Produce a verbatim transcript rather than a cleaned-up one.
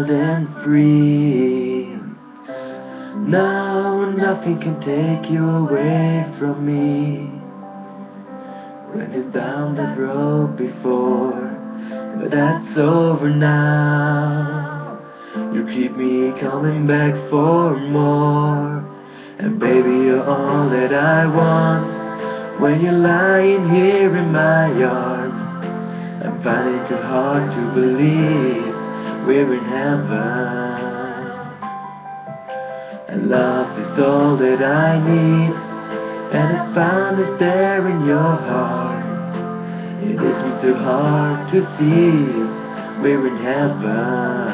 wild and free. Now nothing can take you away from me. When you down that road before, but that's over now. You keep me coming back for more. And baby, you're all that I want. When you're lying here in my arms, I'm finding it too hard to believe we're in heaven. And love is all that I need, and I found it there in your heart. It is me too hard to see we're in heaven.